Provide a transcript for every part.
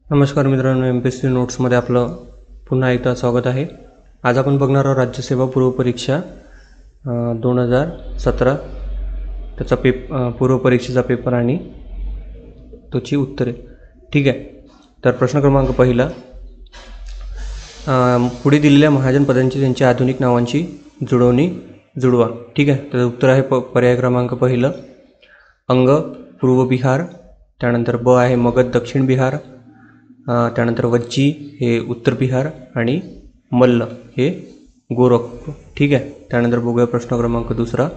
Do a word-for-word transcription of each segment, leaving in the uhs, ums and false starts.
नमस्कार मित्रांनो, M P S C नोट्समध्ये आपलं पुन्हा एकदा स्वागत आहे. आज आपण बघणार आहोत राज्यसेवा पूर्वपरीक्षा दोन हजार सतरा त्याचा पेप पूर्वपरीक्षेचा पेपर आणि त्याची उत्तरे. ठीक आहे, तर प्रश्न क्रमांक पहिला, पुढे दिलेल्या महाजन पदांची त्यांच्या आधुनिक नावांची जुळवणी जुळवा. ठीक आहे, तर उत्तर आहे प पर्याय क्रमांक पहिलं अंग पूर्व बिहार, त्यानंतर ब आहे मगध दक्षिण बिहार, त्यानंतर वज्जी हे उत्तर बिहार आणि मल्ल हे गोरखपूर. ठीक आहे, त्यानंतर बघूया प्रश्न क्रमांक दुसरा,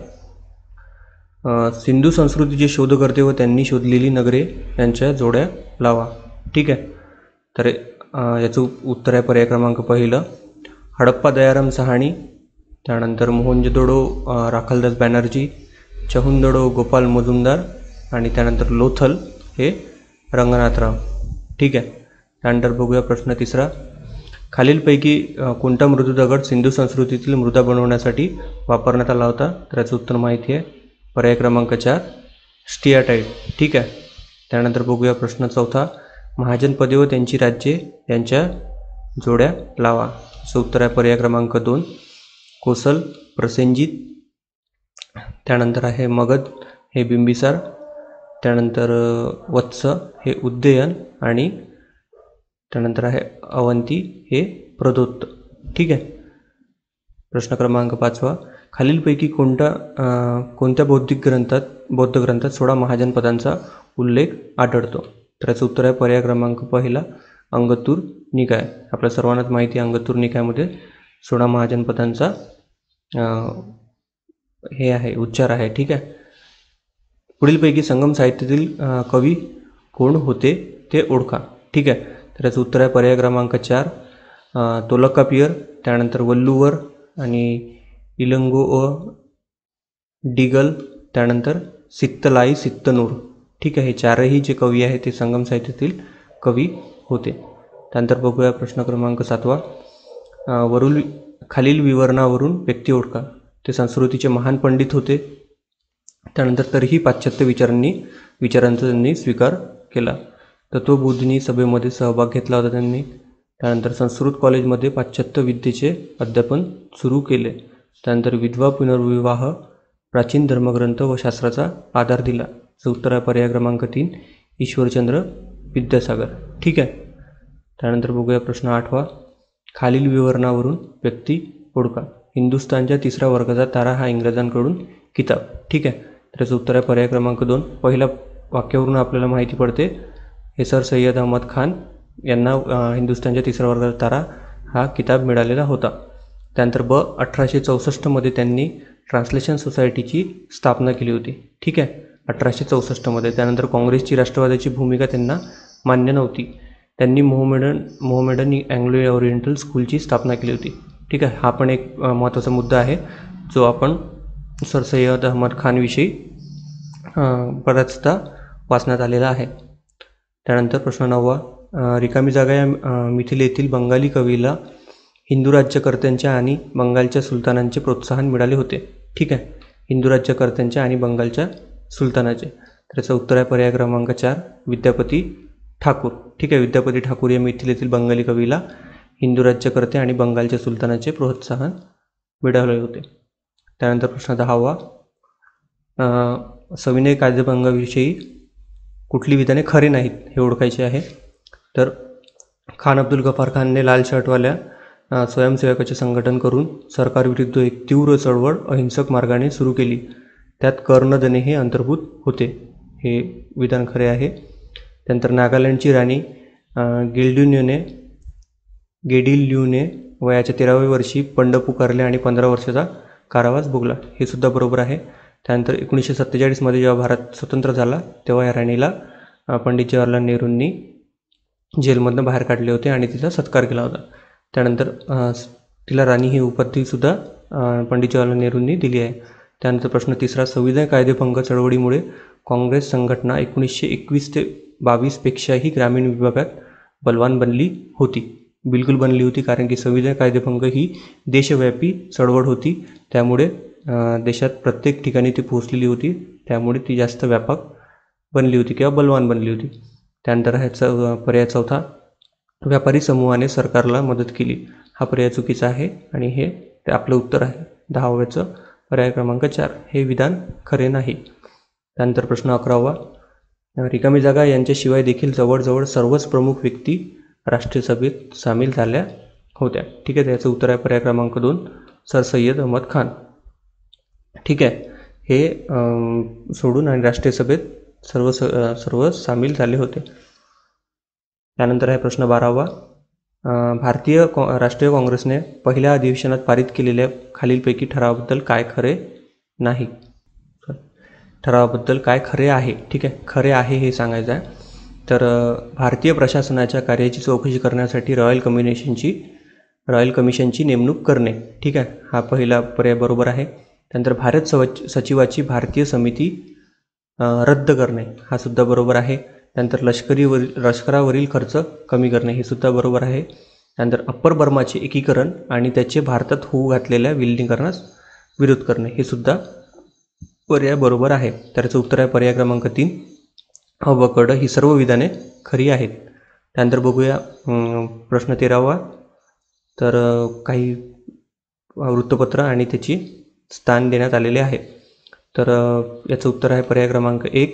सिंधू संस्कृतीचे शोधकर्ते व त्यांनी शोधलेली नगरे यांच्या जोड्या लावा. ठीक आहे, तर याचं उत्तर आहे पर्याय क्रमांक पहिलं हडप्पा दयाराम सहानी, त्यानंतर मोहनजोदडो राखालदास बॅनर्जी, चहुंदडो गोपाल मुजुमदार आणि त्यानंतर लोथल हे रंगनाथराव. ठीक आहे, त्यानंतर बघूया प्रश्न तिसरा, खालीलपैकी कोणता मृदू दगड सिंधू संस्कृतीतील मृदा बनवण्यासाठी वापरण्यात आला होता? तर याचं उत्तर माहिती आहे, पर्याय क्रमांक चार स्टियाटाईट. ठीक आहे, त्यानंतर बघूया प्रश्न चौथा, महाजन पदे व त्यांची राज्ये यांच्या जोड्या लावा. याचं उत्तर आहे पर्याय क्रमांक दोन कोसल प्रसेनजित, त्यानंतर आहे मगध हे बिंबिसार, त्यानंतर वत्स हे उद्दयन आणि त्यानंतर आहे अवंती हे प्रदोत्त. ठीक आहे, प्रश्न क्रमांक पाचवा, खालीलपैकी कोणता कोणत्या बौद्धिक ग्रंथात बौद्ध ग्रंथात सोळा महाजन पदांचा उल्लेख आढळतो? तर याचं उत्तर आहे पर्याय क्रमांक पहिला अंगतूर निकाय. आपल्या सर्वांनाच माहिती आहे अंगतूर निकायमध्ये सोळा महाजन पदांचा हे आहे उच्चार आहे. ठीक आहे, पुढीलपैकी संगम साहित्यातील कवी कोण होते ते ओळखा. ठीक आहे, तर याचं उत्तर आहे पर्याय क्रमांक चार तोलकापियर, त्यानंतर वल्लुवर आणि इलंगो व डिगल, त्यानंतर सित्तलाई सित्तनूर. ठीक आहे, हे चारही जे कवी आहेत ते संगम साहित्यातील कवी होते. त्यानंतर बघूया प्रश्न क्रमांक सातवा, वरील खालील विवरणावरून व्यक्ती ओळखा. ते संस्कृतीचे महान पंडित होते, त्यानंतर तरीही पाश्चात्य विचारांनी विचारांचा त्यांनी स्वीकार केला. तत्वबोधिनी सभेमध्ये सहभाग घेतला होता त्यांनी, त्यानंतर संस्कृत कॉलेजमध्ये पाश्चात्य विद्येचे अध्यापन सुरू केले, त्यानंतर विधवा पुनर्विवाह प्राचीन धर्मग्रंथ व शास्त्राचा आधार दिला. उत्तर आहे पर्याय क्रमांक तीन ईश्वरचंद्र विद्यासागर. ठीक आहे, त्यानंतर बघूया प्रश्न आठवा, खालील विवरणावरून व्यक्ती ओळखा. हिंदुस्थानच्या तिसऱ्या वर्गाचा तारा हा इंग्रजांकडून किताब. ठीक आहे, त्याचं उत्तर आहे पर्याय क्रमांक दोन. पहिल्या वाक्यावरून आपल्याला माहिती पडते हे सर सय्यद अहमद खान यांना हिंदुस्थानच्या तिसऱ्या वर्गाचा तारा हा किताब मिळालेला होता. त्यानंतर ब अठराशे चौसष्टमध्ये त्यांनी ट्रान्सलेशन सोसायटीची स्थापना केली होती. ठीक आहे, अठराशे चौसष्टमध्ये. त्यानंतर काँग्रेसची राष्ट्रवादाची भूमिका त्यांना मान्य नव्हती, त्यांनी मोहमेडन मोहमेडन अँग्लो ओरिएंटल स्कूलची स्थापना केली होती. ठीक आहे, हा पण एक महत्त्वाचा मुद्दा आहे जो आपण सर सय्यद अहमद खानविषयी बऱ्याचदा वाचण्यात आलेला आहे. त्यानंतर प्रश्न नववा, रिकामी जागा या मिथिलेतील बंगाली कवीला हिंदू राज्यकर्त्यांच्या आणि बंगालच्या सुलतानांचे प्रोत्साहन मिळाले होते. ठीक आहे, हिंदू राज्यकर्त्यांच्या आणि बंगालच्या सुलतानाचे. त्याचं उत्तर आहे पर्याय क्रमांक चार विद्यापती ठाकूर. ठीक आहे, विद्यापती ठाकूर या मिथिलेतील बंगाली कवीला हिंदू राज्यकर्ते आणि बंगालच्या सुलतानाचे प्रोत्साहन मिळाले होते. त्यानंतर प्रश्न दहावा, सविनय कायदेभंगाविषयी कुठली विधाने खरे नाहीत हे ओळखायचे आहे. तर खान अब्दुल गफार खानने लाल शर्टवाल्या स्वयंसेवकाचे संघटन करून सरकारविरुद्ध एक तीव्र चळवळ अहिंसक मार्गाने सुरू केली, त्यात कर न देणे हे अंतर्भूत होते, हे विधान खरे आहे. त्यानंतर नागालँडची राणी गेल्ड्युन्यूने गेडिल्यूने वयाच्या तेराव्या वर्षी पंड पुकारले आणि पंधरा वर्षाचा कारावास भोगला, हे सुद्धा बरोबर आहे. त्यानंतर एकोणीसशे सत्तेचाळीसमध्ये जेव्हा भारत स्वतंत्र झाला तेव्हा या राणीला पंडित जवाहरलाल नेहरूंनी जेलमधनं बाहेर काढले होते आणि तिचा सत्कार केला होता. त्यानंतर तिला राणी ही उपाधीसुद्धा पंडित जवाहरलाल नेहरूंनी दिली आहे. त्यानंतर प्रश्न तिसरा, संविधान कायदेभंग चळवळीमुळे काँग्रेस संघटना एकोणीसशे एकवीस ते बावीसपेक्षाही ग्रामीण विभागात बलवान बनली होती. बिलकुल बनली होती, कारण की संविधान कायदेभंग ही देशव्यापी चळवळ होती, त्यामुळे देशात प्रत्येक ठिकाणी ती पोहोचलेली होती, त्यामुळे ती जास्त व्यापक बनली होती किंवा बलवान बनली होती. त्यानंतर आहे च पर्याय चौथा, व्यापारी समूहाने सरकारला मदत केली. हा पर्याय चुकीचा आहे आणि हे ते आपलं उत्तर आहे. दहाव्याचं पर्याय क्रमांक चार हे विधान खरे नाही. त्यानंतर प्रश्न अकरावा, रिकामी जागा यांच्याशिवाय देखील जवळजवळ सर्वच प्रमुख व्यक्ती राष्ट्रीय सभेत सामील झाल्या होत्या. ठीक आहे, त्याचं उत्तर आहे पर्याय क्रमांक दोन, सर सय्यद अहमद खान. ठीक आहे, हे सोडून आणि राष्ट्रीय सभेत सर्व सर्व सामील झाले होते. त्यानंतर आहे प्रश्न बारावा, भारतीय राष्ट्रीय काँग्रेसने पहिल्या अधिवेशनात पारित केलेल्या खालीलपैकी ठरावाबद्दल काय खरे नाही. ठरावाबद्दल काय खरे आहे. ठीक आहे, खरे आहे हे सांगायचं आहे. तर भारतीय प्रशासनाच्या कार्याची चौकशी करण्यासाठी रॉयल कमिशनची रॉयल कमिशनची नेमणूक करणे. ठीक आहे, हा पहिला पर्याय बरोबर आहे. त्यानंतर भारत सव सचिवाची भारतीय समिती रद्द करणे हा सुद्धा बरोबर आहे. त्यानंतर लष्करीवरील लष्करावरील खर्च कमी करणे हे सुद्धा बरोबर आहे. त्यानंतर अप्पर बर्माचे एकीकरण आणि त्याचे भारतात होऊ घातलेल्या विलिनीकरणास विरोध करणे हे सुद्धा पर्याय बरोबर आहे. त्याचं उत्तर आहे पर्याय क्रमांक तीन, अ व क ड ही सर्व विधाने खरी आहेत. त्यानंतर बघूया प्रश्न तेरावा. तर काही वृत्तपत्र आणि त्याची स्थान देण्यात आलेले आहे. तर याचं उत्तर आहे पर्याय क्रमांक एक,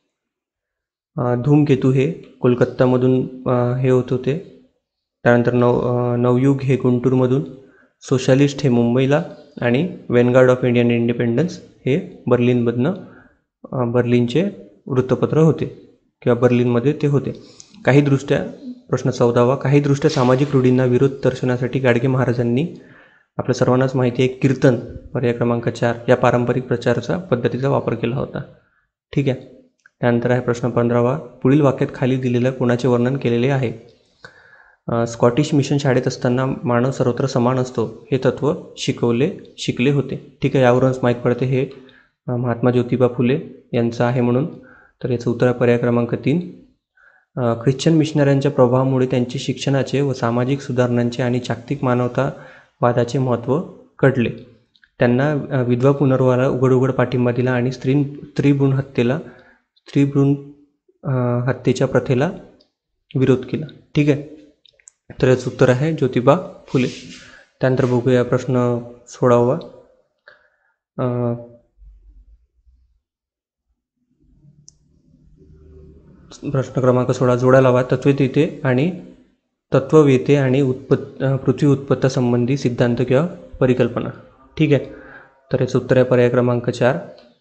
धूमकेतू हे कोलकातामधून हे होत होते. त्यानंतर नव नवयुग हे गुंटूरमधून, सोशलिस्ट हे मुंबईला आणि वेनगार्ड ऑफ इंडियन इंडिपेंडन्स हे बर्लिनमधनं बर्लिनचे वृत्तपत्र होते किंवा बर्लिनमध्ये ते होते. काही दृष्ट्या प्रश्न चौदावा, काही दृष्ट्या सामाजिक रूढींना विरोध दर्शवण्यासाठी गाडगे महाराजांनी आपल्या सर्वांनाच माहिती आहे कीर्तन पर्याय क्रमांक चार या पारंपरिक प्रचाराचा पद्धतीचा वापर केला होता. ठीक आहे. त्यानंतर आहे प्रश्न पंधरावा, पुढील वाक्यात खाली दिलेल्या कोणाचे वर्णन केलेले आहे. स्कॉटिश मिशन शाळेत असताना मानव सर्वत्र समान असतो हे तत्त्व शिकवले शिकले होते. ठीक आहे, यावरूनच माहीत पडते हे महात्मा ज्योतिबा फुले यांचं आहे म्हणून. तर याचं उत्तर आहे पर्याय क्रमांक तीन. ख्रिश्चन मिशनऱ्यांच्या प्रभावामुळे त्यांचे शिक्षणाचे व सामाजिक सुधारणांचे आणि जागतिक मानवतावादाचे महत्त्व कळले. त्यांना विधवा पुनर्वाहाला उघड उघड पाठिंबा दिला आणि स्त्री स्त्रीभ्रूण हत्येला स्त्रीभ्रूण हत्येच्या प्रथेला विरोध केला. ठीक आहे, तर याचं उत्तर आहे ज्योतिबा फुले. त्यानंतर बघूया प्रश्न सोळावा. प्रश्न क्रमांक सोळा, जोड्या लावा. तत्ववेते आणि तत्ववेते आणि उत्पत्त पृथ्वी उत्पत्तासंबंधी सिद्धांत किंवा परिकल्पना. ठीक आहे, तर याचं उत्तर आहे पर्याय क्रमांक चार.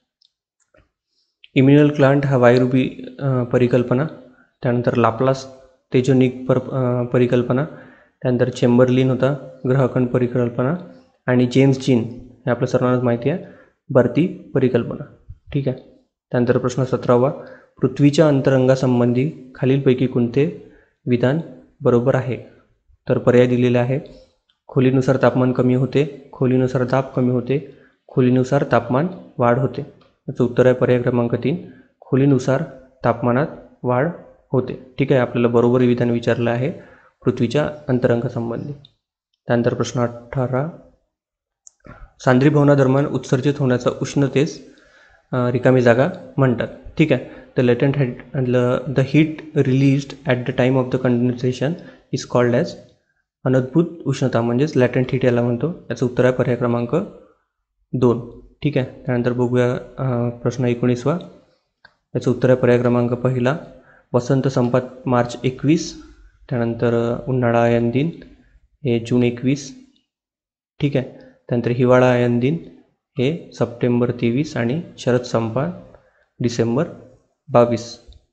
इम्युनल क्लांट हा वायुरूपी परिकल्पना. त्यानंतर लाप्लास तेजोनिक पर परिकल्पना. त्यानंतर चेंबरलिन होता ग्रहखंड परिकल्पना. आणि जेम्स जीन हे आपल्या सर्वांनाच माहिती आहे भारती परिकल्पना. ठीक आहे. त्यानंतर प्रश्न सतरावा, पृथ्वीच्या अंतरंगासंबंधी खालीलपैकी कोणते विधान बरोबर आहे. तर पर्याय दिलेले आहे. खोलीनुसार तापमान कमी होते, खोलीनुसार दाब कमी होते, खोलीनुसार तापमान वाढ होते. याचं उत्तर आहे पर्याय क्रमांक तीन, खोलीनुसार तापमानात वाढ होते. ठीक आहे, आपल्याला बरोबर विधान विचारलं आहे पृथ्वीच्या अंतरंगासंबंधी. त्यानंतर प्रश्न अठरा, सांद्रीभवनादरम्यान उत्सर्जित होण्याचा उष्णतेस रिकामी जागा म्हणतात. ठीक आहे, the latent had the heat released at the time of the condensation is called as अनद्भुत उष्णता, म्हणजेच लॅटंट हीट याला म्हणतो. याचं उत्तर आहे पर्याय क्रमांक दोन. ठीक आहे. त्यानंतर बघूया प्रश्न एकोणीसवा. याचं उत्तर आहे पर्याय क्रमांक पहिला, वसंत संपात मार्च एकवीस. त्यानंतर उन्हाळा आयन दिन हे जून एकवीस. ठीक आहे. त्यानंतर हिवाळा आयन दिन हे सप्टेंबर तेवीस आणि शरद संपात डिसेंबर बावीस.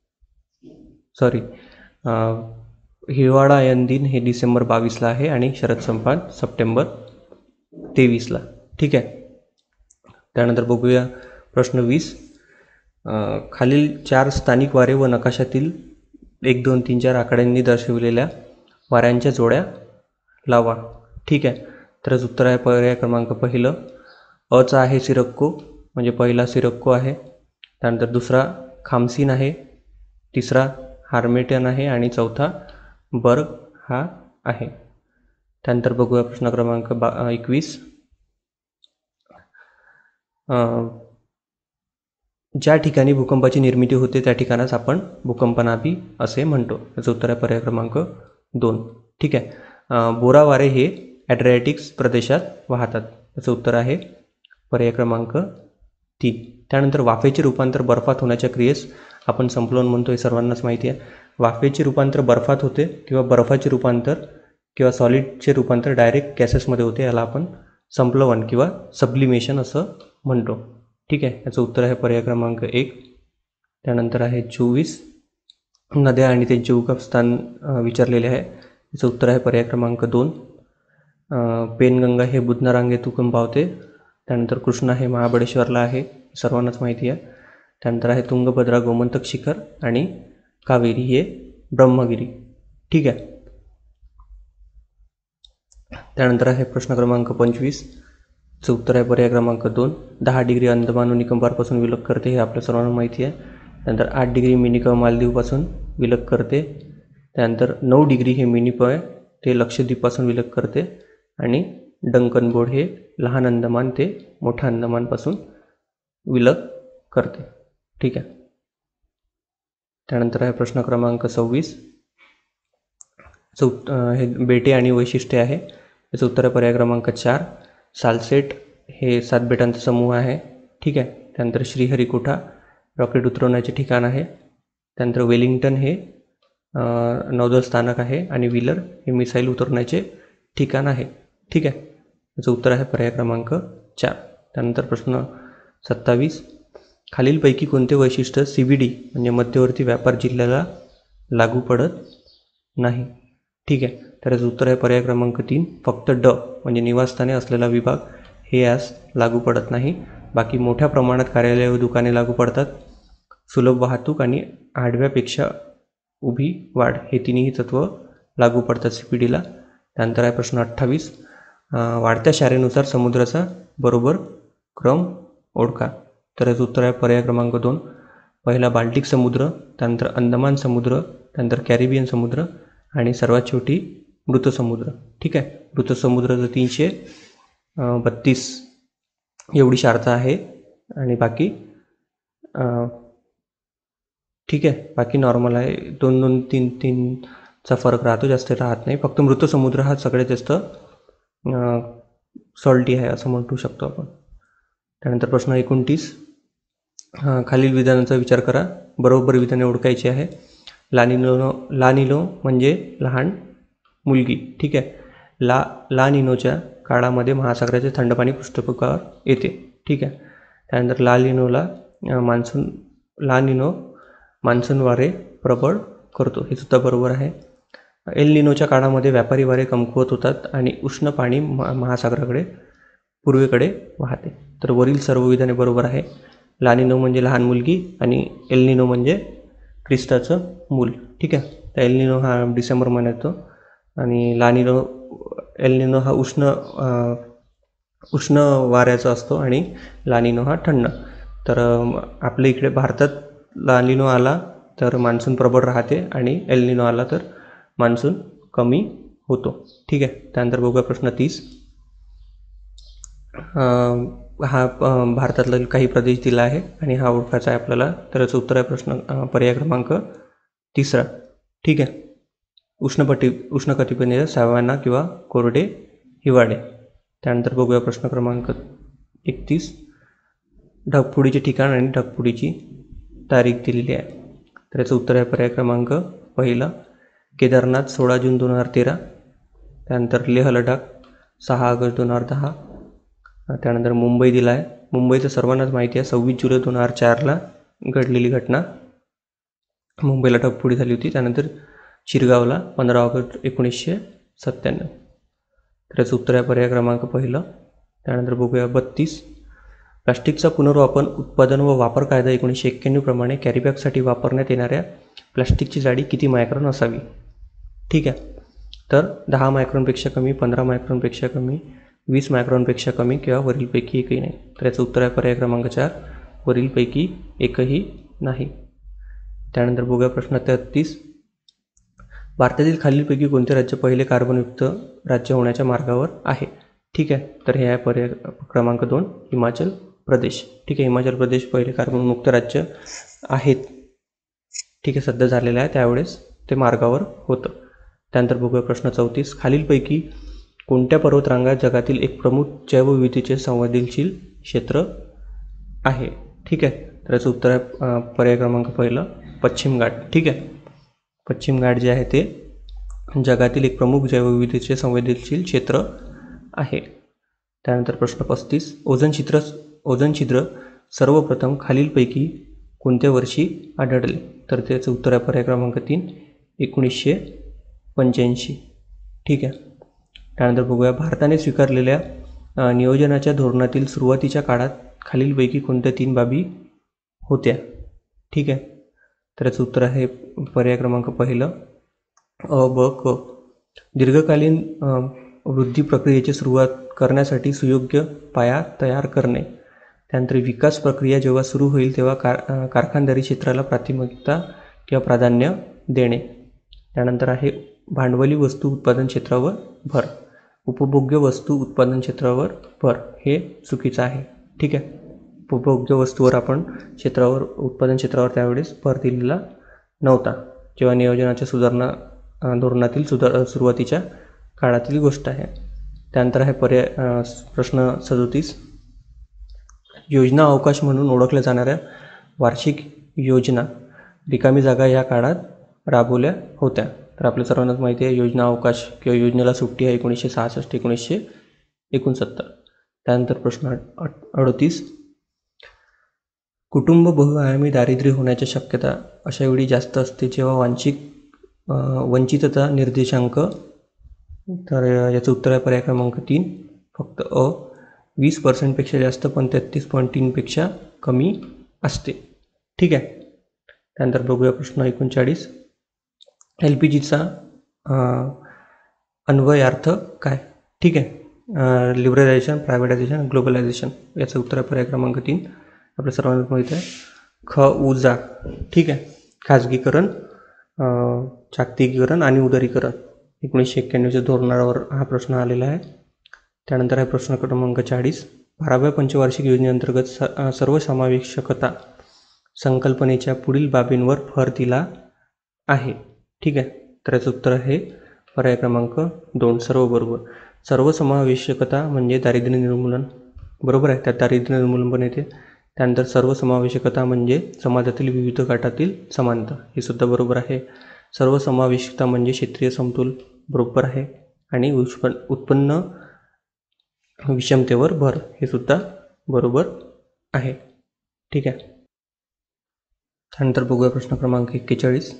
सॉरी हिवाळा आयन दिन हे डिसेंबर बावीसला आहे आणि शरद संपात सप्टेंबर तेवीसला. ठीक आहे. त्यानंतर बघूया प्रश्न वीस. खालील चार स्थानिक वारे व नकाशातील एक दोन तीन चार आकड्यांनी दर्शविलेल्या वाऱ्यांच्या जोड्या लावा. ठीक आहे. तरच उत्तर आहे पर्याय क्रमांक पहिलं, अचा आहे सिरक्को, म्हणजे पहिला सिरक्को आहे. त्यानंतर दुसरा खामसीन आहे, तिसरा हार्मेटन आहे आणि चौथा बर्ग हा आहे. त्यानंतर बघूया प्रश्न क्रमांक बा एकवीस. ज्या ठिकाणी भूकंपाची निर्मिती होते त्या ठिकाणास आपण भूकंपनाभी असे म्हणतो. याचं उत्तर आहे पर्याय क्रमांक दोन. ठीक आहे. बोरा वारे हे ॲड्रियाटिक्स प्रदेशात वाहतात. याचं उत्तर आहे पर्याय क्रमांक तीन. त्यानंतर वाफेचे रूपांतर बर्फात होण्याच्या क्रियेस आपण संप्लवन म्हणतो, हे सर्वांनाच माहिती आहे. वाफेचे रूपांतर बर्फात होते किंवा बर्फाचे रूपांतर किंवा सॉलिडचे रूपांतर डायरेक्ट गॅसेसमध्ये होते, याला आपण संप्लवन किंवा सब्लिमेशन असं म्हणतो. ठीक आहे. याचं उत्तर आहे पर्याय क्रमांक एक. त्यानंतर आहे चोवीस, नद्या आणि त्यांचे उगमस्थान विचारलेले आहे. याचं उत्तर आहे पर्याय क्रमांक दोन. पेनगंगा हे बुधनारांगेत उगम पावते. त्यानंतर कृष्णा हे महाबळेश्वरला आहे, सर्वांनाच माहिती आहे. त्यानंतर आहे तुंगभद्रा गोमंतक शिखर आणि कावेरी हे ब्रह्मगिरी. ठीक आहे. त्यानंतर आहे प्रश्न क्रमांक पंचवीस. चं उत्तर आहे पर्याय क्रमांक दोन. दहा डिग्री अंदमान व निकोबारपासून विलग करते, हे आपल्या सर्वांना माहिती आहे. त्यानंतर आठ डिग्री मिनिकॉय मालदीवपासून विलग करते. त्यानंतर नऊ डिग्री हे मिनिकॉय ते लक्षद्वीपपासून विलग करते. आणि डंकन बोर्ड हे लहान अंदमान ते मोठ्या अंदमानपासून विलग करते. ठीक आहे. त्यानंतर आहे प्रश्न क्रमांक सव्वीस. चौ हे बेटे आणि वैशिष्ट्ये आहे. याचं उत्तर आहे पर्याय क्रमांक चार. सालसेट हे सात बेटांचा समूह आहे. ठीक आहे. त्यानंतर श्रीहरिकोटा रॉकेट उतरवण्याचे ठिकाण आहे. त्यानंतर वेलिंग्टन हे नौदल स्थानक आहे आणि व्हीलर हे मिसाईल उतरवण्याचे ठिकाण आहे. ठीक आहे. याचं उत्तर आहे पर्याय क्रमांक चार. त्यानंतर प्रश्न सत्तावीस. खालीलपैकी कोणते वैशिष्ट्य सी बी डी म्हणजे मध्यवर्ती व्यापार जिल्ह्याला लागू पडत नाही? ठीक आहे. तर याचं उत्तर आहे पर्याय क्रमांक तीन. फक्त ड म्हणजे निवासस्थाने असलेला विभाग हे यास लागू पडत नाही. बाकी मोठ्या प्रमाणात कार्यालय व दुकाने लागू पडतात. सुलभ वाहतूक आणि आडव्यापेक्षा उभी वाढ हे तिन्ही तत्व लागू पडतात सी पी डीला. त्यानंतर आहे प्रश्न अठ्ठावीस. वाढत्या शारेनुसार समुद्राचा बरोबर क्रम ओळखा. तर याचं उत्तर आहे पर्याय क्रमांक दोन. पहिला बाल्टिक समुद्र, त्यानंतर अंदमान समुद्र, त्यानंतर कॅरिबियन समुद्र आणि सर्वात शेवटी मृत समुद्र. ठीक आहे. मृत समुद्राचं तीनशे बत्तीस एवढी शारता आहे आणि बाकी ठीक आहे बाकी नॉर्मल आहे. दोन दोन तीन तीनचा फरक राहतो, जास्त राहत नाही. फक्त मृत समुद्र हा सगळ्यात जास्त सॉल्टी आहे असं म्हणू शकतो आपण. त्यानंतर प्रश्न एकोणतीस. खालील विधानाचा विचार करा. बरोबर विधाने ओळखायची आहे. लानिनो लानिनो म्हणजे लहान मुलगी. ठीक आहे. ला लानिनोच्या काळामध्ये महासागराचे थंड पाणी पृष्ठभागावर येते. ठीक आहे. त्यानंतर लानिनोला मान्सून लानिनो मान्सून वारे प्रबळ करतो, हे सुद्धा बरोबर आहे. एल निनोच्या काळामध्ये व्यापारी वारे कमकुवत होतात आणि उष्ण पाणी महासागराकडे पूर्वेकडे वाहते. तर वरील सर्व विधाने बरोबर आहे. लानिनो म्हणजे लहान मुलगी आणि एल निनो म्हणजे क्रिस्टाचं मूल. ठीक आहे. तर एल निनो हा डिसेंबर महिन्यात येतो आणि लानिनो एल निनो हा उष्ण उष्ण वाऱ्याचा असतो आणि लानिनो हा थंड. तर आपल्या इकडे भारतात लानिनो आला तर मान्सून प्रबळ राहते आणि एल निनो आला तर मान्सून कमी होतो. ठीक आहे. त्यानंतर बघूया प्रश्न तीस. हा भारतातला काही प्रदेश दिला आहे आणि हा ओळखायचा आहे आपल्याला. तर याचं उत्तर आहे प्रश्न पर्याय क्रमांक तिसरा. ठीक आहे. उष्णपटी उष्णकटिबंधीय सावाना किंवा कोरडे हिवाळे. त्यानंतर बघूया प्रश्न क्रमांक एकतीस. ढगफुटीचे ठिकाण आणि ढगफुटीची तारीख दिलेली आहे. तर याचं उत्तर आहे पर्याय क्रमांक पहिला केदारनाथ सोळा जून दोन हजार तेरा. त्यानंतर लेह लडाख सहा ऑगस्ट दोन हजार दहा. त्यानंतर मुंबई दिला आहे. मुंबईचं सर्वांनाच माहिती आहे, सव्वीस जुलै दोन हजार चारला घडलेली घटना मुंबईला ढगफुटी झाली होती. त्यानंतर शिरगावला पंधरा ऑगस्ट एकोणीसशे सत्त्याण्णव. तर याचं उत्तर आहे पर्याय क्रमांक पहिलं. त्यानंतर बघूया बत्तीस. प्लास्टिकचा पुनर्वापर उत्पादन व वापर कायदा एकोणीसशे एक्क्याण्णव प्रमाणे कॅरीबॅगसाठी वापरण्यात येणाऱ्या प्लास्टिकची जाडी किती मायक्रॉन असावी? ठीक आहे. तर दहा मायक्रॉनपेक्षा कमी, पंधरा मायक्रॉनपेक्षा कमी, वीस मायक्रॉनपेक्षा कमी किंवा वरीलपैकी एकही नाही. तर याचं उत्तर आहे पर्याय क्रमांक चार, वरीलपैकी एकही नाही. त्यानंतर बघूया प्रश्न तेहतीस. भारतातील खालीलपैकी कोणते राज्य पहिले कार्बनयुक्त राज्य होण्याच्या मार्गावर आहे? ठीक आहे. तर हे आहे पर्याय क्रमांक दोन, हिमाचल प्रदेश. ठीक आहे. हिमाचल प्रदेश पहिले कार्बनमुक्त राज्य आहेत. ठीक आहे. सध्या झालेलं आहे, त्यावेळेस ते मार्गावर होतं. त्यानंतर बघूया प्रश्न चौतीस, खालीलपैकी कोणत्या पर्वतरांगा जगातील एक प्रमुख जैवविविधतेचे संवेदनशील क्षेत्र आहे? ठीक आहे, तर याचं उत्तर आहे पर्याय क्रमांक पहिलं पश्चिम घाट. ठीक आहे, पश्चिम घाट जे आहे ते जगातील एक प्रमुख जैवविविधतेचे संवेदनशील क्षेत्र आहे. त्यानंतर प्रश्न पस्तीस, ओझोन छिद्र ओझोन छिद्र सर्वप्रथम खालीलपैकी कोणत्या वर्षी आढळले? तर त्याचं उत्तर आहे पर्याय क्रमांक तीन एकोणीसशे पंच्याऐंशी. ठीक आहे, त्यानंतर बघूया भारताने स्वीकारलेल्या नियोजनाच्या धोरणातील सुरुवातीच्या काळात खालीलपैकी कोणत्या तीन बाबी होत्या? ठीक आहे, तर याचं उत्तर आहे पर्याय क्रमांक पहिलं अ ब क. दीर्घकालीन वृद्धी प्रक्रियेची सुरुवात करण्यासाठी सुयोग्य पाया तयार करणे. त्यानंतर विकास प्रक्रिया जेव्हा सुरू होईल तेव्हा कार कारखानदारी क्षेत्राला प्राथमिकता किंवा प्राधान्य देणे. त्यानंतर आहे भांडवली वस्तू उत्पादन क्षेत्रावर भर. उपभोग्य वस्तू उत्पादन क्षेत्रावर भर हे चुकीचं आहे. ठीक आहे, उपभोग्य वस्तूवर आपण क्षेत्रावर उत्पादन क्षेत्रावर त्यावेळेस भर दिलेला नव्हता, जेव्हा नियोजनाच्या सुधारणा धोरणातील सुधार सुरुवातीच्या काळातील गोष्ट आहे. त्यानंतर आहे पर्याय प्रश्न सदोतीस, योजना अवकाश म्हणून ओळखल्या जाणाऱ्या वार्षिक योजना रिकामी जागा या काळात राबवल्या होत्या? तर आपल्या सर्वांनाच माहिती आहे योजना अवकाश किंवा योजनेला सुट्टी आहे एकोणीसशे सहासष्ट एकोणीसशे एकोणसत्तर. त्यानंतर प्रश्न अडतीस, कुटुंब बहुआयामी दारिद्र्य होण्याची शक्यता अशा वेळी जास्त असते जेव्हा वांशिक वंचितता निर्देशांक. तर याचं उत्तर आहे पर्याय क्रमांक तीन फक्त अ वीस पर्सेंटपेक्षा जास्त पण तेहतीस पॉईंट तीनपेक्षा कमी असते. ठीक आहे, त्यानंतर बघूया प्रश्न एकोणचाळीस, एल पी जीचा अन्वयार्थ काय? ठीक आहे, लिबरलायझेशन, प्रायव्हेटायझेशन, ग्लोबलायझेशन. याचं उत्तर आहे पर्याय क्रमांक तीन आपल्या सर्वांना माहिती आहे ख उ जा. ठीक आहे, खाजगीकरण, जागतिकीकरण आणि उदारीकरण एकोणीसशे एक्क्याण्णवच्या धोरणावर हा प्रश्न आलेला आहे. त्यानंतर आहे प्रश्न क्रमांक चाळीस, बाराव्या पंचवार्षिक योजनेअंतर्गत स सर्वसमावेशकता संकल्पनेच्या पुढील बाबींवर भर दिला आहे. ठीक आहे, तर याचं उत्तर आहे पर्याय क्रमांक दोन सर्व बरोबर. सर्वसमावेशकता म्हणजे दारिद्र्य निर्मूलन, बरोबर आहे, त्यात दारिद्र्य निर्मूलन पण येते. त्यानंतर सर्वसमावेशकता म्हणजे समाजातील विविध गटातील समानता, हे सुद्धा बरोबर आहे. सर्वसमावेशकता म्हणजे क्षेत्रीय समतोल, बरोबर आहे. आणि उत्पन्न उत्पन्न विषमतेवर भर, हे सुद्धा बरोबर आहे. ठीक आहे, त्यानंतर बघूया प्रश्न क्रमांक एक्केचाळीस,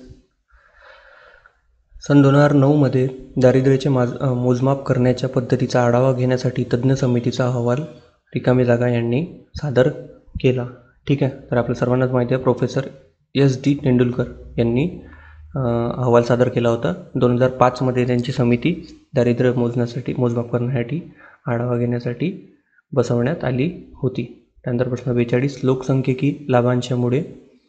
सन दोन हजार नऊमध्ये दारिद्र्याचे माज मोजमाप करण्याच्या पद्धतीचा आढावा घेण्यासाठी तज्ज्ञ समितीचा अहवाल रिकामी जागा यांनी सादर केला. ठीक आहे, तर आपल्या सर्वांनाच माहिती आहे प्रोफेसर एस डी तेंडुलकर यांनी अहवाल सादर केला होता. दोन हजार पाचमध्ये त्यांची समिती दारिद्र्य मोजण्यासाठी मोजमाप करण्यासाठी आढावा घेण्यासाठी बसवण्यात आली होती. त्यानंतर प्रश्न बेचाळीस, लोकसंख्येकी लाभांशामुळे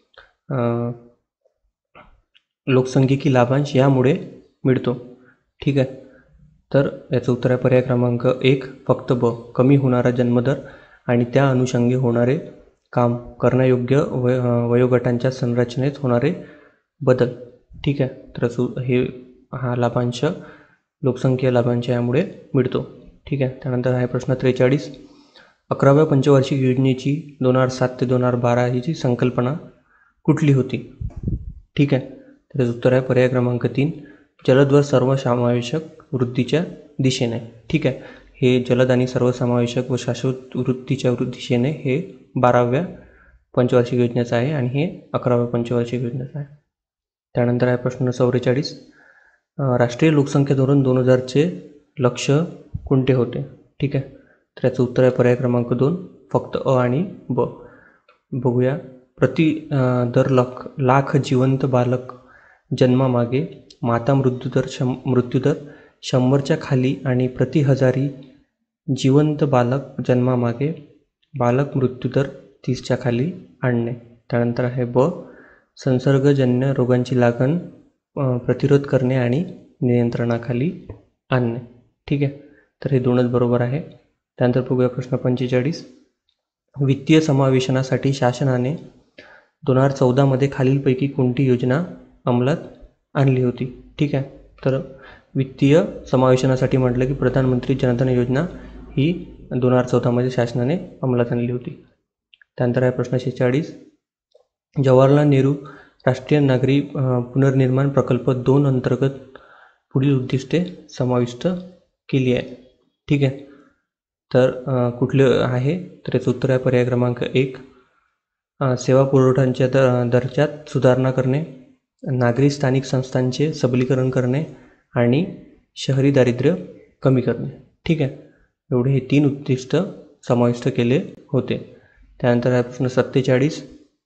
लोकसंख्येकी लाभांश यामुळे मिळतो. ठीक आहे, तर याचं उत्तर आहे पर्याय क्रमांक एक फक्त ब, कमी होणारा जन्मदर आणि त्या अनुषंगे होणारे काम करण्यायोग्य वय वयोगटांच्या संरचनेत होणारे बदल. ठीक आहे, तर हे हा लाभांश लोकसंख्या लाभांश यामुळे मिळतो. ठीक आहे, त्यानंतर आहे प्रश्न त्रेचाळीस, अकराव्या पंचवार्षिक योजनेची दोन हजार सात ते दोन हजार बारा हीची संकल्पना कुठली होती? ठीक आहे, तर उत्तर आहे पर्याय क्रमांक तीन जलद व सर्वसमावेशक वृद्धीच्या दिशेने. ठीक आहे, हे जलद आणि सर्वसमावेशक व शाश्वत वृद्धीच्या दिशेने हे बाराव्या पंचवार्षिक योजनेचं आहे आणि हे अकराव्या पंचवार्षिक योजनेचं आहे. त्यानंतर आहे प्रश्न चौवेचाळीस, राष्ट्रीय लोकसंख्या धोरण दोन हजारचे लक्ष्य कोणते होते? ठीक आहे, तर याचं उत्तर आहे पर्याय क्रमांक दोन फक्त अ आणि ब. बघूया, प्रति दर लाख लाख जिवंत बालक जन्मामागे माता मृत्यूदर शं मृत्यूदर शंभरच्या खाली आणि प्रति हजारी जिवंत बालक जन्मामागे बालक मृत्यूदर तीसच्या खाली आणणे. त्यानंतर आहे ब, संसर्गजन्य रोगांची लागण प्रतिरोध करणे आणि नियंत्रणाखाली आणणे. ठीक आहे, तर हे दोनच बरोबर आहे. त्यानंतर बघूया प्रश्न पंचेचाळीस, वित्तीय समावेशनासाठी शासनाने दोन हजार चौदामध्ये खालीलपैकी कोणती योजना अंमलात आणली होती? ठीक आहे, तर वित्तीय समावेशनासाठी म्हटलं की प्रधानमंत्री जनधन योजना ही दोन हजार चौदामध्ये शासनाने अंमलात आणली होती. त्यानंतर आहे प्रश्न शेहेचाळीस. जवाहरलाल नेहरू राष्ट्रीय नागरी पुनर्निर्माण प्रकल्प दोन अंतर्गत पुढील उद्दिष्टे समाविष्ट केली आहे. ठीक आहे. तर कुठले आहे तर याचं उत्तर आहे पर्याय क्रमांक एक, सेवा पुरवठ्यांच्या द दर्जात सुधारणा करणे, नागरी स्थानिक संस्थांचे सबलीकरण करणे आणि शहरी दारिद्र्य कमी करणे. ठीक आहे. एवढे हे तीन उद्दिष्ट समाविष्ट केले होते. त्यानंतर आहे प्रश्न सत्तेचाळीस.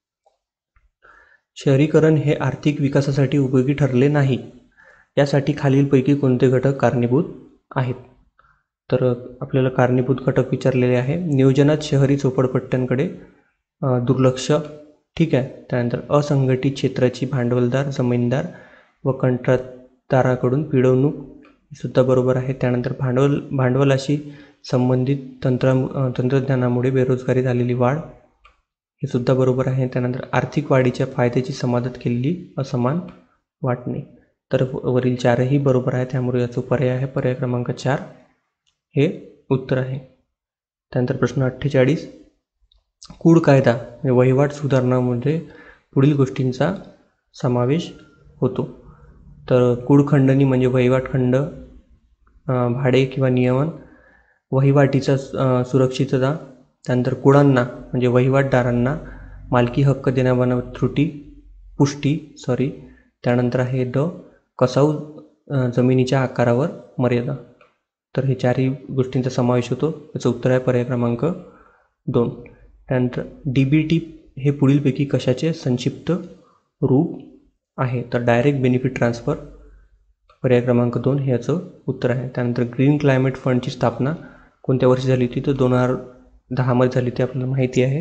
शहरीकरण हे आर्थिक विकासासाठी उपयोगी ठरले नाही, यासाठी खालीलपैकी कोणते घटक कारणीभूत आहेत. तर आपल्याला कारणीभूत घटक विचारलेले आहे. नियोजनात शहरी झोपडपट्ट्यांकडे दुर्लक्ष. ठीक आहे. त्यानंतर असंघटित क्षेत्राची भांडवलदार, जमीनदार व कंत्राटदाराकडून पिळवणूक सुद्धा बरोबर आहे. त्यानंतर भांडवल भांडवलाशी संबंधित तंत्र तंत्रज्ञानामुळे बेरोजगारी झालेली वाढ हे सुद्धा बरोबर आहे. त्यानंतर आर्थिक वाढीच्या फायद्याची समाजात केलेली असमान वाटणे. तर वरील चारही बरोबर आहे, त्यामुळे याचा पर्याय आहे पर्याय क्रमांक चार हे उत्तर आहे. त्यानंतर प्रश्न अठ्ठेचाळीस. कूड कायदा म्हणजे वहिवाट सुधारणामध्ये पुढील गोष्टींचा समावेश होतो. तर कूड खंडणी म्हणजे वहिवाट खंड, भाडे किंवा नियमन, वहिवाटीचा सुरक्षितता. त्यानंतर कुळांना म्हणजे वहिवाटदारांना मालकी हक्क देण्याबाबत त्रुटी पुष्टी सॉरी त्यानंतर आहे द कसाऊ जमिनीच्या आकारावर मर्यादा. तर हे चारही गोष्टींचा समावेश होतो. याचं उत्तर आहे पर्याय क्रमांक दोन. त्यानंतर डी बी टी हे पुढीलपैकी कशाचे संक्षिप्त रूप आहे. तर डायरेक्ट बेनिफिट ट्रान्सफर, पर्याय क्रमांक दोन हे याचं उत्तर आहे. त्यानंतर ग्रीन क्लायमेट फंडची स्थापना कोणत्या वर्षी झाली होती तर दोन हजार दहामध्ये झाली होती, आपल्याला माहिती आहे.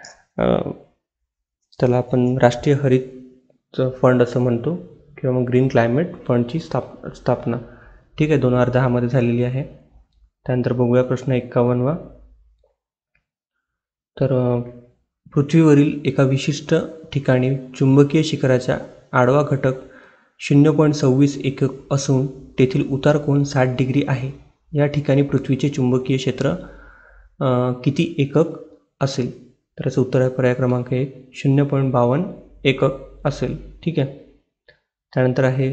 त्याला आपण राष्ट्रीय हरित फंड असं म्हणतो किंवा मग ग्रीन क्लायमेट फंडची स्थाप स्थापना ठीक आहे दोन हजार दहामध्ये झालेली आहे. त्यानंतर बघूया प्रश्न एक्कावन्नवा. तर पृथ्वीवरील एका विशिष्ट ठिकाणी चुंबकीय शिखराचा आडवा घटक शून्य पॉईंट सव्वीस एकक असून तेथील उतार कोन साठ डिग्री आहे. या ठिकाणी पृथ्वीचे चुंबकीय क्षेत्र किती एकक असेल. तर याचं उत्तर आहे पर्याय क्रमांक एक शून्य पॉईंट बावन्न एकक असेल. ठीक आहे. त्यानंतर आहे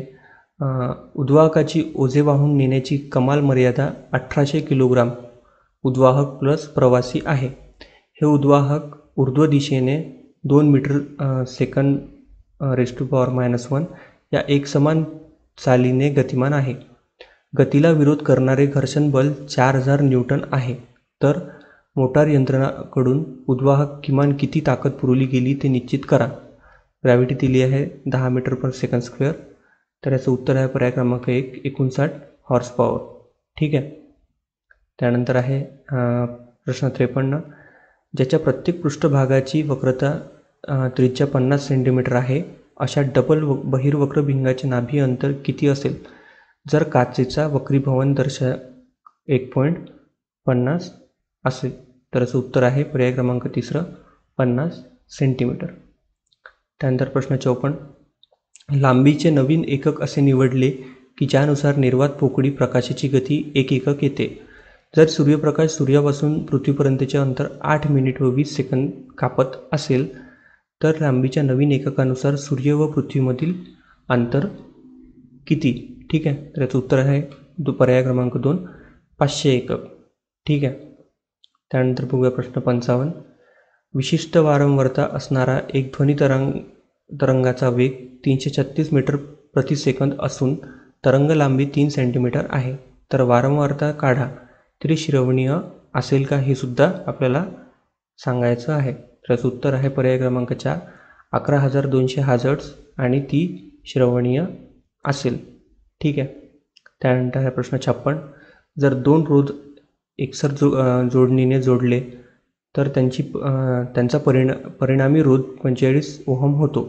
उद्वाहकाची ओझे वाहून नेण्याची कमाल मर्यादा अठराशे किलोग्राम उद्वाहक प्लस प्रवासी आहे. हे उद्वाहक ऊर्ध्व दिशेने दोन metre second raise to power minus one या एकसमान चालीने गतिमान आहे. गतीला विरोध करणारे घर्षण बल चार हजार न्यूटन आहे. तर मोटार यंत्रणाकडून उद्वाहक किमान किती ताकद पुरवली गेली ते निश्चित करा. ग्रॅव्हिटी दिली आहे दहा मीटर पर सेकंड स्क्वेअर. तर याचं उत्तर आहे पर्याय क्रमांक एक एकोणसाठ हॉर्स पॉवर. ठीक आहे. त्यानंतर आहे प्रश्न त्रेपन्न. ज्याच्या प्रत्येक पृष्ठभागाची वक्रता त्रिज्या पन्नास सेंटीमीटर आहे अशा डबल बहिर्वक्र भिंगाचे नाभी अंतर किती असेल. जर काचेचा वक्रीभवन दर्शा एक पॉईंट पन्नास असेल तर याचं उत्तर आहे पर्याय क्रमांक तिसरं पन्नास सेंटीमीटर. त्यानंतर प्रश्न चौपन्न. लांबीचे नवीन एकक असे निवडले की ज्यानुसार निर्वात पोकळी प्रकाशाची गती एक एकक येते. जर सूर्यप्रकाश सूर्यापासून पृथ्वीपर्यंतचे अंतर आठ मिनिट व वीस सेकंद कापत असेल तर लांबीच्या नवीन एककानुसार सूर्य व पृथ्वीमधील अंतर किती. ठीक आहे. तर याचं उत्तर आहे दो पर्याय क्रमांक दोन पाचशे एकक. ठीक आहे. त्यानंतर बघूया प्रश्न पंचावन्न. विशिष्ट वारंवारता असणारा एक ध्वनी तरंग तरंगाचा वेग तीनशे छत्तीस मीटर प्रति सेकंद असून तरंग लांबी तीन सेंटीमीटर आहे. तर वारंवारता काढा त्रिश्रवणीय असेल का हे सुद्धा आपल्याला सांगायचं आहे. तर याचं उत्तर आहे पर्याय क्रमांक चार अकरा हजार दोनशे हर्ट्झ आणि ती श्रवणीय असेल. ठीक आहे. त्यानंतर आहे प्रश्न छप्पन्न. जर दोन रोध एकसर जो जोडणीने जोडले तर त्यांची त्यांचा परिणा परिणामी रोध पंचेचाळीस ओहम होतो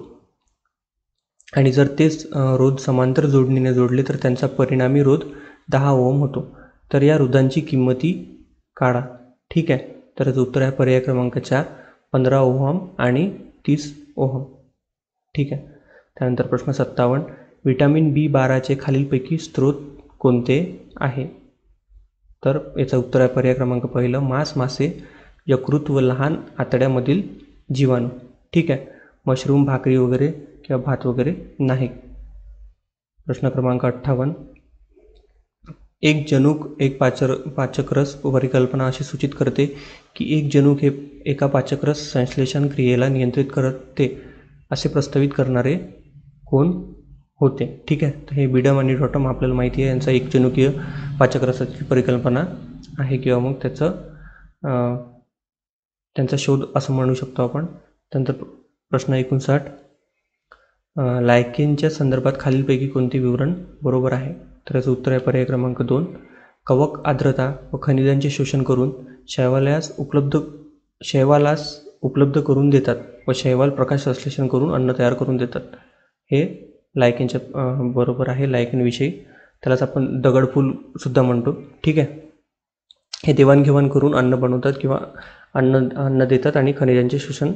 आणि जर तेच रोध समांतर जोडणीने जोडले तर त्यांचा परिणामी रोध दहा ओहम होतो. तर या रोधांची किंमती काढा. ठीक आहे. तर याचं उत्तर आहे पर्याय क्रमांक चार पंधरा ओहम आणि तीस ओहम. ठीक आहे. त्यानंतर प्रश्न सत्तावन्न. विटॅमिन बी बाराचे खालीलपैकी स्रोत कोणते आहे? तर याचं उत्तर आहे पर्याय क्रमांक पहिलं, मांस, मासे, यकृत व लहान आतड्यामधील जीवाणू. ठीक आहे. मशरूम, भाकरी वगैरे किंवा भात वगैरे नाही. प्रश्न क्रमांक अठ्ठावन्न, एक जनुक एक पाचर पाचकरस परिकल्पना अशी सूचित करते की एक जनुक हे एका पाचकरस संश्लेषण क्रियेला नियंत्रित करते असे प्रस्तावित करणारे कोण होते? ठीक आहे. तर हे बीडम आणि डॉटम आपल्याला माहिती आहे, यांचा एक जनुकीय पाचकरसाची परिकल्पना आहे किंवा मग त्याचं त्यांचा शोध असं म्हणू शकतो आपण. त्यानंतर प्रश्न एकोणसाठ, लायकेनच्या संदर्भात खालीलपैकी कोणते विवरण बरोबर आहे? तर याचं उत्तर आहे पर्याय क्रमांक दोन, कवक आर्द्रता व खनिजांचे शोषण करून शैवालास उपलब्ध शैवालास उपलब्ध करून देतात व शैवाल प्रकाश संश्लेषण करून अन्न तयार करून देतात. हे लायकेनच्या बरोबर आहे. लायकेनविषयी त्यालाच आपण दगडफूलसुद्धा म्हणतो. ठीक आहे. हे देवाणघेवाण करून अन्न बनवतात किंवा अन्न अन्न देतात आणि खनिजांचे शोषण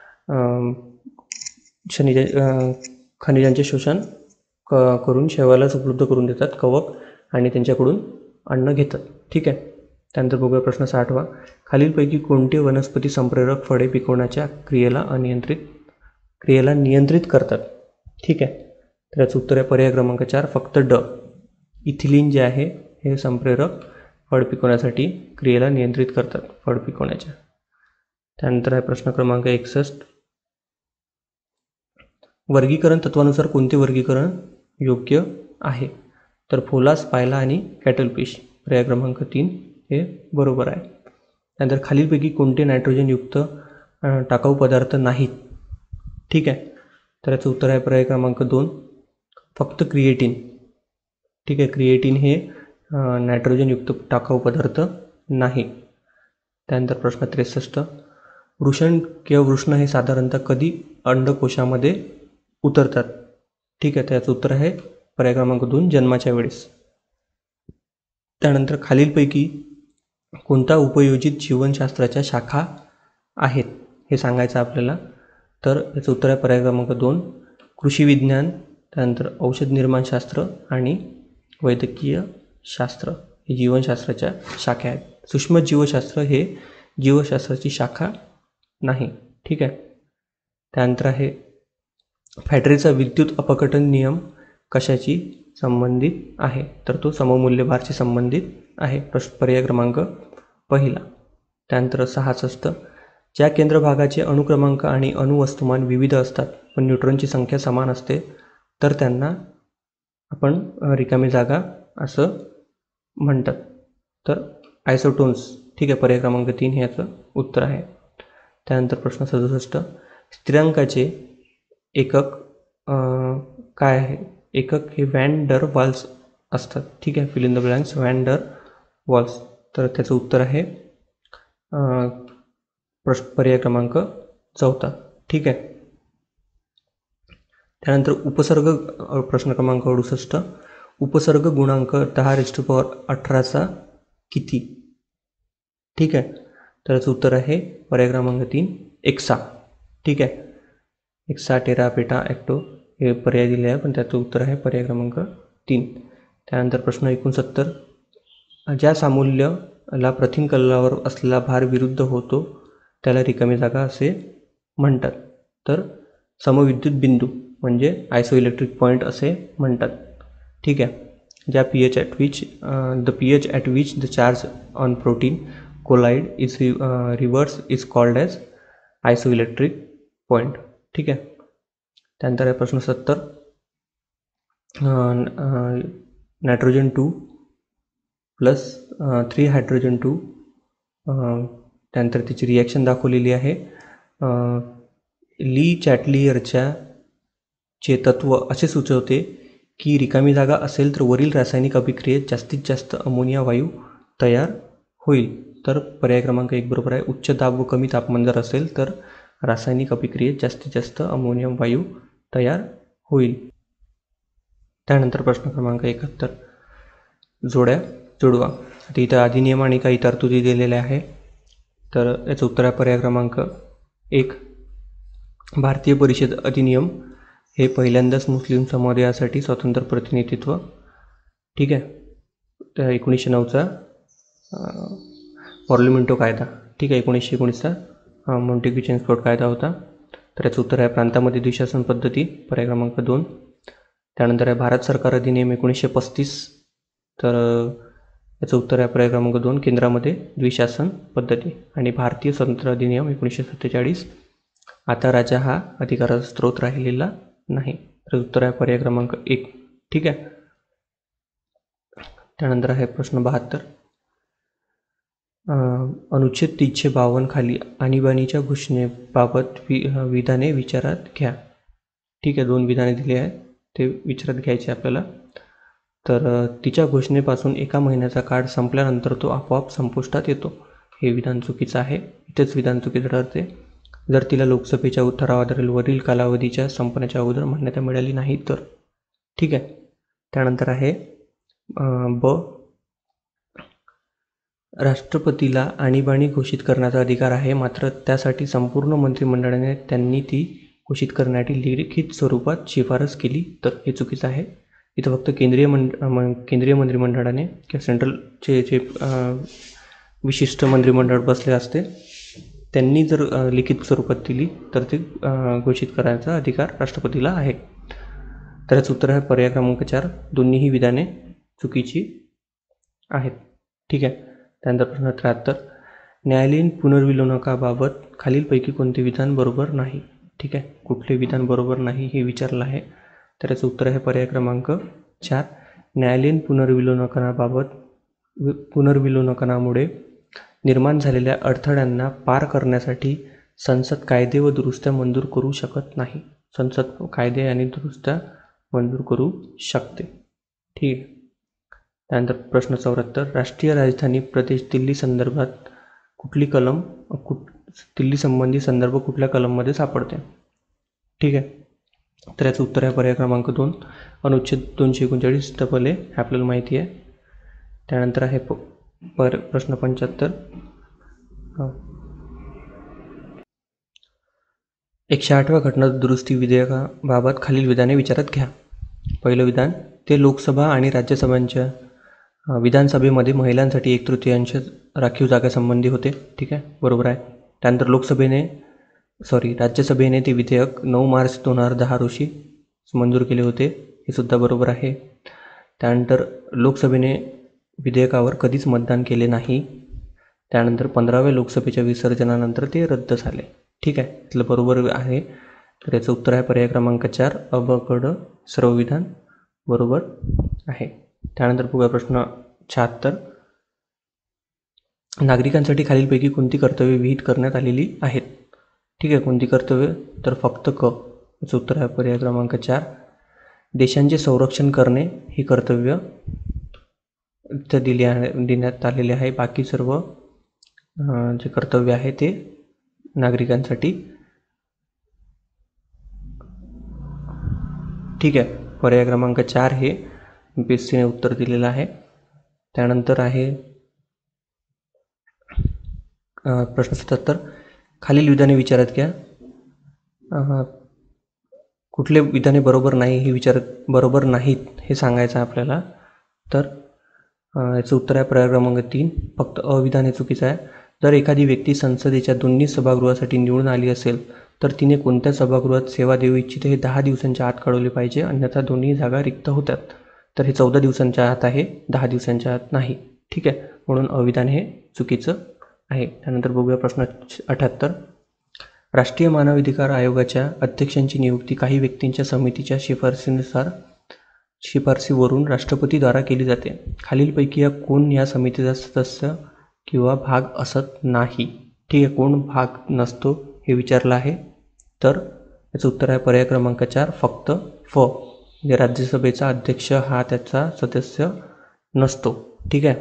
खनिज खनिजांचे शोषण क करून शैवालास उपलब्ध करून देतात कवक आणि त्यांच्याकडून अन्न घेतात. ठीक आहे. त्यानंतर बघूया प्रश्न साठवा, खालीलपैकी कोणते वनस्पती संप्रेरक फळे पिकवण्याच्या क्रियेला अनियंत्रित क्रियेला नियंत्रित करतात? ठीक आहे. तर याचं उत्तर आहे पर्याय क्रमांक चार, फक्त ड. इथिलीन जे आहे हे संप्रेरक फळ पिकवण्यासाठी क्रियेला नियंत्रित करतात फळ पिकवण्याच्या. त्यानंतर आहे प्रश्न क्रमांक एकसष्ट, वर्गीकरण तत्वानुसार कोणते वर्गीकरण योग्य आहे? तर फोलास, पायला आणि कॅटलफिश. पर्याय क्रमांक तीन हे बरोबर आहे. त्यानंतर खालीलपैकी कोणते नायट्रोजनयुक्त टाकाऊ पदार्थ नाहीत? ठीक आहे. तर याचं उत्तर आहे पर्याय क्रमांक दोन, फक्त क्रिएटिन. ठीक आहे. क्रिएटिन हे नायट्रोजनयुक्त टाकाऊ पदार्थ नाही. त्यानंतर प्रश्न त्रेसष्ट, वृषण किंवा वृष्ण हे साधारणतः कधी अंडकोशामध्ये उतरतात? ठीक आहे. त्याचं उत्तर आहे पर्याय क्रमांक दोन, जन्माच्या वेळेस. त्यानंतर खालीलपैकी कोणता उपयोजित जीवनशास्त्राच्या शाखा आहेत हे सांगायचं आपल्याला. तर याचं उत्तर आहे पर्याय क्रमांक दोन, कृषी विज्ञान, त्यानंतर औषध निर्माणशास्त्र आणि वैद्यकीय शास्त्र हे जीवनशास्त्राच्या शाखा आहेत. सूक्ष्म जीवशास्त्र हे जीवशास्त्राची शाखा नाही. ठीक आहे. त्यानंतर आहे फॅडरेचा विद्युत अपघटन नियम कशाशी संबंधित आहे? तर तो सममूल्य भारशी संबंधित आहे. प्रश्न पर्याय क्रमांक पहिला. त्यानंतर सहासष्ट, ज्या केंद्रभागाचे अणुक्रमांक आणि अणुवस्तुमान विविध असतात पण न्यूट्रॉनची संख्या समान असते तर त्यांना आपण रिकामी जागा असं म्हणतात. तर आयसोटोन्स. ठीक आहे. पर्याय क्रमांक तीन हे याचं उत्तर आहे. त्यानंतर प्रश्न सदुसष्ट, स्थिरांकाचे एकक काय आहे? एकक हे व्हॅन डर वाल्स असतात. ठीक आहे. Fill in the blanks, van der Waals. तर त्याचं उत्तर आहे प्रश्न पर्याय क्रमांक चौथा. ठीक आहे. त्यानंतर उपसर्ग प्रश्न क्रमांक अडुसष्ट, उपसर्ग गुणांक दहा रेस्ट पॉवर अठराचा किती? ठीक आहे. तर याचं उत्तर आहे पर्याय क्रमांक तीन, एक्सा. ठीक आहे. एक्सा, टेरा, पेटा, ॲक्टो हे पर्याय दिले आहे पण त्याचं उत्तर आहे पर्याय क्रमांक तीन. त्यानंतर प्रश्न एकोणसत्तर, ज्या सामूल्याला प्रथिन कल्लावर असलेला भार विरुद्ध होतो त्याला रिकामी जागा असे म्हणतात. तर समविद्युत बिंदू म्हणजे आयसोइलेक्ट्रिक पॉईंट असे म्हणतात. ठीक आहे. ज्या P H at which the P H at which the charge on protein colloid is reverse is called as isoelectric point. ठीक आहे. त्यानंतर आहे प्रश्न सत्तर, nitrogen two plus three hydrogen two, त्यानंतर तिची रिॲक्शन दाखवलेली आहे. ली चॅटलियरच्या चे तत्व असे सुचवते की रिकामी जागा असेल तर वरील रासायनिक अभिक्रियेत जास्तीत जास्त अमोनिया वायू तयार होईल. तर पर्याय क्रमांक एक बरोबर आहे. उच्च दाब व कमी तापमान जर असेल तर रासायनिक अभिक्रियेत जास्तीत जास्त अमोनियम वायू तयार होईल. त्यानंतर प्रश्न क्रमांक एकाहत्तर, जोड्या जोडवा. आता इथं अधिनियम आणि काही तरतुदी दिलेल्या आहे. तर याचं उत्तर आहे पर्याय क्रमांक एक, भारतीय परिषद अधिनियम हे पहिल्यांदाच मुस्लिम समुदायासाठी स्वतंत्र प्रतिनिधित्व, ठीक आहे, तर एकोणीसशे नऊचा पार्लिमेंटो कायदा, ठीक आहे, एकोणीसशे एकोणीसचा मॉन्टेग्यू चेम्सफोर्ड कायदा होता. तर याचं उत्तर आहे प्रांतामध्ये द्विशासन पद्धती, पर्याय क्रमांक दोन. त्यानंतर आहे भारत सरकार अधिनियम एकोणीसशे पस्तीस, तर याचं उत्तर आहे पर्याय क्रमांक दोन, केंद्रामध्ये द्विशासन पद्धती. आणि भारतीय स्वतंत्र अधिनियम एकोणीसशे सत्तेचाळीस, आता राजा हा अधिकाराचा स्रोत राहिलेला नाही, तर उत्तर आहे पर्याय क्रमांक एक, ठीक आहे. त्यानंतर आहे प्रश्न बहात्तर, अनुच्छेद तीनशे बावन्न खाली आणीबाणीच्या घोषणेबाबत वि विधाने विचारात घ्या, ठीक आहे. दोन विधाने दिली आहे, ते विचारात घ्यायचे आपल्याला. तर तिच्या घोषणेपासून एका महिन्याचा काळ संपल्यानंतर तो आपोआप संपुष्टात येतो, हे विधान चुकीचं आहे. इथेच विधान चुकीचं ठरते. जर तिला लोकसभेच्या ठरावाद्वारे वरील कालावधीच्या संपण्याच्या अगोदर मान्यता मिळाली नाही तर, ठीक आहे. त्यानंतर आहे ब, राष्ट्रपतीला आणीबाणी घोषित करण्याचा अधिकार आहे, मात्र त्यासाठी संपूर्ण मंत्रिमंडळाने त्यांनी ती घोषित करण्यासाठी लिखित स्वरूपात शिफारस केली तर, हे चुकीचं आहे. इथं फक्त केंद्रीय मंड केंद्रीय मंत्रिमंडळाने किंवा सेंट्रलचे जे विशिष्ट मंत्रिमंडळ बसले असते त्यांनी जर लिखित स्वरूपात दिली तर ते घोषित करायचा अधिकार राष्ट्रपतीला आहे. तर याचं उत्तर आहे पर्याय क्रमांक चार, दोन्हीही विधाने चुकीची आहेत, ठीक आहे. त्यानंतर प्रश्न त्र्याहत्तर, न्यायालयीन पुनर्विलोकाबाबत खालीलपैकी कोणते विधान बरोबर नाही, ठीक आहे. कुठले विधान बरोबर नाही हे विचारलं आहे, तर याचं उत्तर आहे पर्याय क्रमांक चार, न्यायालयीन पुनर्विलोकनाबाबत पुनर्विलोकनामुळे निर्माण झालेल्या अडथळ्यांना पार करण्यासाठी संसद कायदे व दुरुस्त्या मंजूर करू शकत नाही. संसद कायदे आणि दुरुस्त्या मंजूर करू शकते, ठीक आहे. त्यानंतर प्रश्न चौऱ्याहत्तर, राष्ट्रीय राजधानी प्रदेश दिल्ली संदर्भात कुठली कलम कुठ दिल्ली संबंधी संदर्भ कुठल्या कलममध्ये सापडते, ठीक आहे. तर याचं उत्तर आहे पर्याय क्रमांक दोन, अनुच्छेद दोनशे एकोणचाळीस डबल ए, हे आपल्याला माहिती आहे. त्यानंतर आहे प पर प्रश्न पंच्याहत्तर, एकशे आठव्या घटना दुरुस्ती विधेयकाबाबत खालील विधाने विचारात घ्या. पहिलं विधान, ते लोकसभा आणि राज्यसभांच्या विधानसभेमध्ये महिलांसाठी एक तृतीयांश राखीव जागासंबंधी होते, ठीक आहे, बरोबर आहे. त्यानंतर लोकसभेने सॉरी राज्यसभेने ते विधेयक नऊ मार्च दोन हजार दहा रोजी मंजूर केले होते, हे सुद्धा बरोबर आहे. त्यानंतर लोकसभेने विधेयकावर कधीच मतदान केले नाही. त्यानंतर पंधराव्या लोकसभेच्या विसर्जनानंतर ते रद्द झाले, ठीक आहे, इथलं बरोबर आहे. तर याचं उत्तर आहे पर्याय क्रमांक चार, अबकड सर्व विधान बरोबर आहे. त्यानंतर बघूया प्रश्न शहात्तर, नागरिकांसाठी खालीलपैकी कोणती कर्तव्ये विहित करण्यात आलेली आहेत, ठीक आहे. कोणती कर्तव्य, तर फक्त क, याचं उत्तर आहे पर्याय क्रमांक चार, देशांचे संरक्षण करणे ही कर्तव्य इथं दिली आहे देण्यात आलेले आहे. बाकी सर्व जे कर्तव्य आहे ते नागरिकांसाठी, ठीक आहे. पर्याय क्रमांक चार हे एम पी एस सीने उत्तर दिलेलं आहे. त्यानंतर आहे प्रश्न सत्याहत्तर, खालील विधाने विचारात घ्या. कुठले विधाने बरोबर नाही हे विचार बरोबर नाहीत हे सांगायचं आपल्याला. तर याचं उत्तर आहे पर्याय क्रमांक तीन, फक्त अविधान हे चुकीचं आहे. जर एखादी व्यक्ती संसदेच्या दोन्ही सभागृहासाठी निवडून आली असेल तर तिने कोणत्या सभागृहात सेवा देऊ इच्छिते हे दहा दिवसांच्या आत कळवले पाहिजे, अन्यथा दोन्ही जागा रिक्त होतात. तर हे चौदा दिवसांच्या आत आहे, दहा दिवसांच्या आत नाही, ठीक आहे. म्हणून अविधान हे चुकीचं आहे. त्यानंतर बघूया प्रश्न अठ्याहत्तर, राष्ट्रीय मानवाधिकार आयोगाच्या अध्यक्षांची नियुक्ती काही व्यक्तींच्या समितीच्या शिफारसीनुसार शिफारसीवरून राष्ट्रपतीद्वारा केली जाते. खालीलपैकी या कोण या समितीचा सदस्य किंवा भाग असत नाही, ठीक आहे. कोण भाग नसतो हे विचारलं आहे, तर याचं उत्तर आहे पर्याय क्रमांक चार, फक्त फ, म्हणजे राज्यसभेचा अध्यक्ष हा त्याचा सदस्य नसतो, ठीक आहे.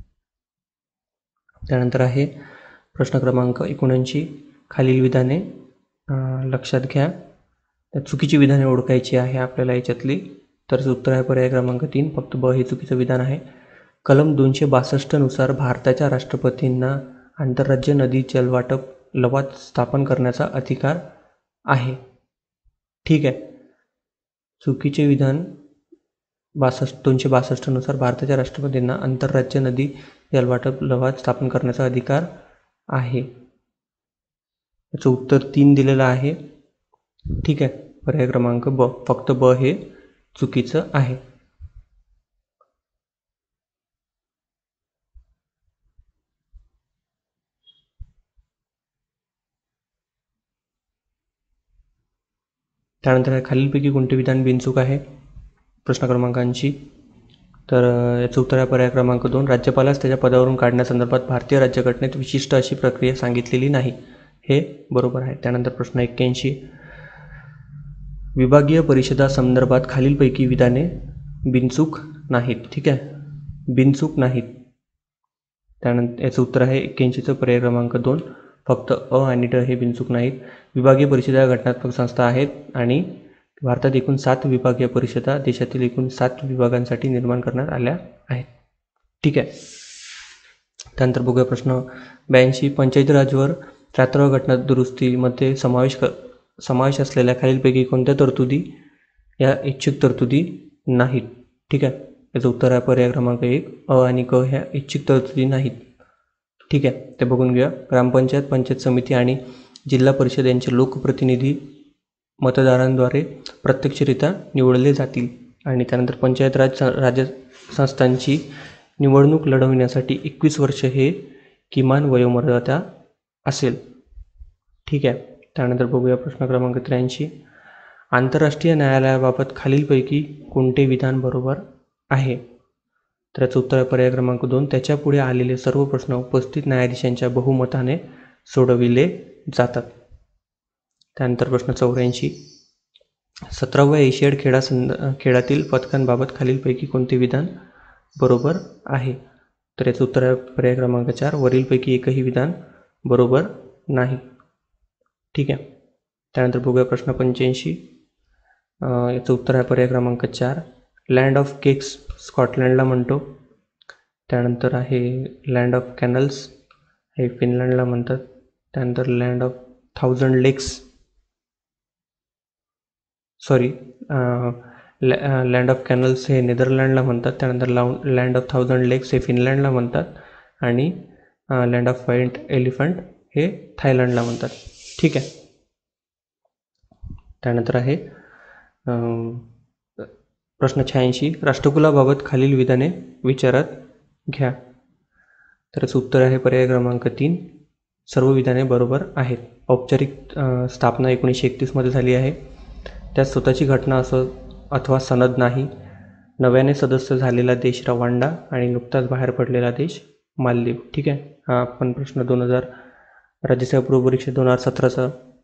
त्यानंतर आहे प्रश्न क्रमांक एकोणऐंशी, खालील विधाने लक्षात घ्या. त्या चुकीची विधाने ओळखायची आहे आपल्याला याच्यातली. तर उत्तर आहे पर्याय क्रमांक तीन, फक्त ब हे चुकीचं विधान आहे. कलम दोनशे बासष्टनुसार भारताच्या राष्ट्रपतींना आंतरराज्य नदी जलवाटप लवाद स्थापन करण्याचा अधिकार आहे, ठीक आहे. चुकीचे विधान बासष्ट दोनशे बासष्टनुसार भारताच्या राष्ट्रपतींना आंतरराज्य नदी जलवाटप लवाद स्थापन करण्याचा अधिकार आहे. याचं उत्तर तीन दिलेलं आहे. ठीक आहे. पर्याय क्रमांक ब, फक्त ब हे चुकीचं आहे. त्यानंतर खालीलपैकी कोणते विधान बिनचूक आहे प्रश्न क्रमांकांची. तर याचं उत्तर आहे पर्याय क्रमांक दोन. राज्यपालास त्याच्या पदावरून काढण्यासंदर्भात भारतीय राज्यघटनेत विशिष्ट अशी प्रक्रिया सांगितलेली नाही, हे बरोबर आहे. त्यानंतर प्रश्न एक्क्याऐंशी. विभागीय परिषदासंदर्भात खालीलपैकी विधाने बिनचूक नाहीत. ठीक आहे, बिनचूक नाहीत. त्यानंतर याचं उत्तर आहे एक्क्याऐंशीचं पर्याय क्रमांक दोन, फक्त अ आणि ड हे बिनचूक नाहीत. विभागीय परिषदा घटनात्मक संस्था आहेत आणि भारतात एकूण सात विभागीय परिषदा देशातील एकूण सात विभागांसाठी निर्माण करण्यात आल्या आहेत. ठीक आहे. त्यानंतर बघूया प्रश्न ब्याऐंशी. पंचायती राजवर त्र्याहत्तराव्या घटना दुरुस्तीमध्ये समावेश क समावेश असलेल्या खालीलपैकी कोणत्या तरतुदी या इच्छुक तरतुदी नाहीत. ठीक आहे. याचं उत्तर आहे पर्याय क्रमांक एक, अ आणि क ह्या इच्छुक तरतुदी नाहीत. ठीक आहे, ते बघून घेऊया. ग्रामपंचायत, पंचायत समिती आणि जिल्हा परिषद यांचे लोकप्रतिनिधी मतदारांद्वारे प्रत्यक्षरित्या निवडले जातील. आणि त्यानंतर पंचायत राज राज्य संस्थांची निवडणूक लढवण्यासाठी एकवीस वर्ष हे किमान वयोमर्यादा असेल. ठीक आहे. त्यानंतर बघूया प्रश्न क्रमांक त्र्याऐंशी. आंतरराष्ट्रीय न्यायालयाबाबत खालीलपैकी कोणते विधान बरोबर आहे. तर याचं उत्तर पर्याय क्रमांक दोन. त्याच्या पुढे आलेले सर्व प्रश्न उपस्थित न्यायाधीशांच्या बहुमताने सोडविले जातात. त्यानंतर प्रश्न चौऱ्याऐंशी. सतराव्या एशियाड खेळा संद खेळातील पदकांबाबत खालीलपैकी कोणते विधान बरोबर आहे. तर याचं उत्तर आहे पर्याय क्रमांक चार. वरीलपैकी एकही विधान बरोबर नाही. ठीक आहे. त्यानंतर बघूया प्रश्न पंच्याऐंशी. याचं उत्तर आहे पर्याय क्रमांक चार. लँड ऑफ केक्स स्कॉटलँडला म्हणतो. त्यानंतर आहे लँड ऑफ कॅनल्स हे फिनलँडला म्हणतात. त्यानंतर land of thousand lakes sorry land of canals हे नेदरलँडला म्हणतात. त्यानंतर लाउ लँड ऑफ थाउजंड लेक्स हे फिनलँडला म्हणतात. आणि लँड ऑफ व्हाईट एलिफंट हे थायलंडला म्हणतात. ठीक आहे. त्यानंतर आहे प्रश्न शहाऐंशी. राष्ट्रकुलाबाबत खालील विधाने विचारात घ्या. तर याचं उत्तर आहे पर्याय क्रमांक तीन. सर्व विधाने बरोबर आहेत. औपचारिक स्थापना एकोणीसशे एकतीसमध्ये झाली आहे. त्यात स्वतःची घटना असं अथवा सनद नाही. नव्याने सदस्य झालेला देश रवांडा आणि नुकताच बाहेर पडलेला देश मालदीव. ठीक आहे. हा आपण प्रश्न दोन हजार राज्यसेवा पूर्व परीक्षा दोन हजार सतराचा